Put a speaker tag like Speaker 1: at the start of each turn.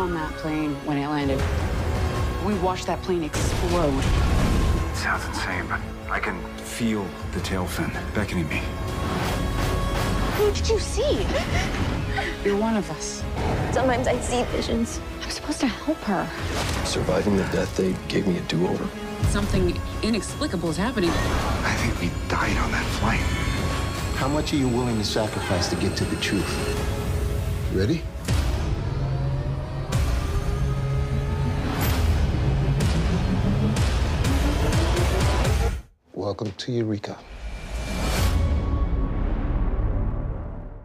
Speaker 1: on that plane when it landed. We watched that plane explode.
Speaker 2: It sounds insane, but I can feel the tail fin beckoning me.
Speaker 1: Who did you see? You're one of us.
Speaker 3: Sometimes I see visions.
Speaker 1: I'm supposed to help her.
Speaker 4: Surviving the death, they gave me a do-over.
Speaker 1: Something inexplicable is happening.
Speaker 2: I think we died on that flight.
Speaker 5: How much are you willing to sacrifice to get to the truth? Ready? Welcome to Eureka.